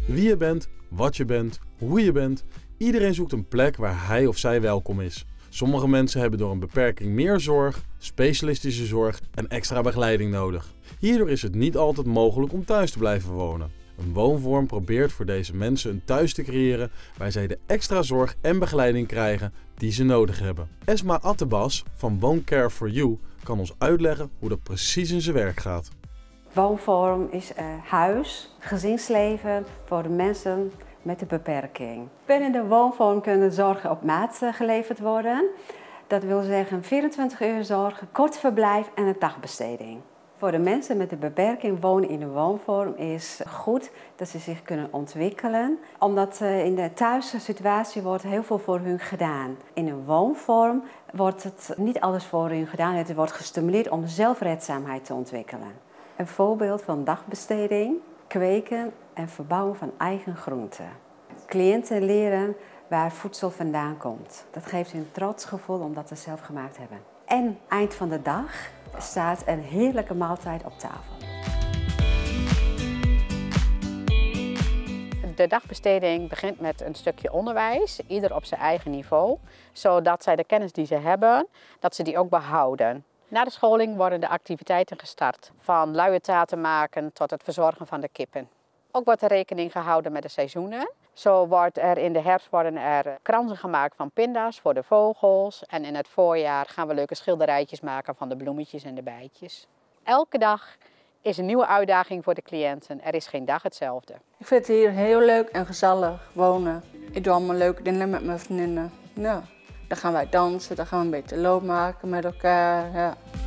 Wie je bent, wat je bent, hoe je bent, iedereen zoekt een plek waar hij of zij welkom is. Sommige mensen hebben door een beperking meer zorg, specialistische zorg en extra begeleiding nodig. Hierdoor is het niet altijd mogelijk om thuis te blijven wonen. Een woonvorm probeert voor deze mensen een thuis te creëren waar zij de extra zorg en begeleiding krijgen die ze nodig hebben. Esma Attebas van Wooncare4You kan ons uitleggen hoe dat precies in zijn werk gaat. Woonvorm is huis, gezinsleven voor de mensen met een beperking. Binnen de woonvorm kunnen zorgen op maat geleverd worden. Dat wil zeggen 24 uur zorg, kort verblijf en een dagbesteding. Voor de mensen met een beperking wonen in de woonvorm is goed dat ze zich kunnen ontwikkelen. Omdat in de thuissituatie wordt heel veel voor hun gedaan. In een woonvorm wordt het niet alles voor hun gedaan. Het wordt gestimuleerd om zelfredzaamheid te ontwikkelen. Een voorbeeld van dagbesteding, kweken en verbouwen van eigen groenten. Cliënten leren waar voedsel vandaan komt. Dat geeft hun een trots gevoel omdat ze het zelf gemaakt hebben. En eind van de dag staat een heerlijke maaltijd op tafel. De dagbesteding begint met een stukje onderwijs, ieder op zijn eigen niveau, zodat zij de kennis die ze hebben, dat ze die ook behouden. Na de scholing worden de activiteiten gestart, van luie taarten maken tot het verzorgen van de kippen. Ook wordt er rekening gehouden met de seizoenen. Zo wordt er in de herfst worden er kransen gemaakt van pinda's voor de vogels. En in het voorjaar gaan we leuke schilderijtjes maken van de bloemetjes en de bijtjes. Elke dag is een nieuwe uitdaging voor de cliënten. Er is geen dag hetzelfde. Ik vind het hier heel leuk en gezellig wonen. Ik doe allemaal leuke dingen met mijn vriendinnen. Ja. Dan gaan wij dansen, dan gaan we een beetje loop maken met elkaar. Ja.